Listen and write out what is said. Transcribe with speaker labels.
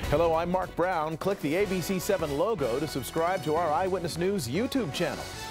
Speaker 1: Hello, I'm Mark Brown. Click the ABC7 logo to subscribe to our Eyewitness News YouTube channel.